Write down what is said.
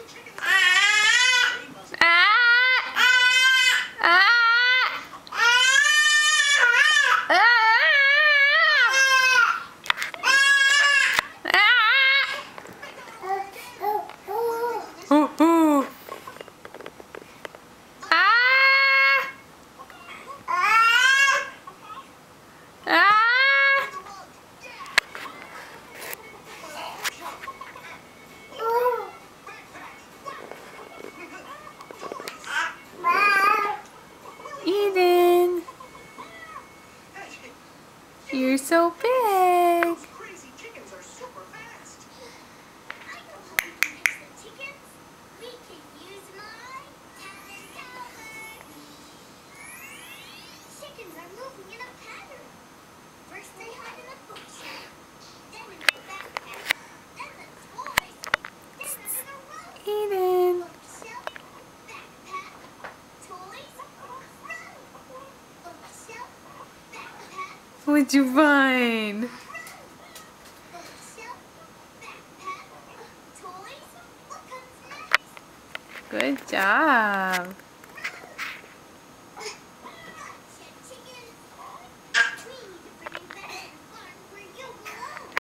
Eden, you're so big. Chickens are moving in a pattern. First they hide in a bookshelf, then in the backpack, then the toys, then under the rug. Eden, Bookshelf, backpack, toys, rug. Bookshelf, backpack, what'd you find? bookshelf, backpack, toys. What comes next? Good job.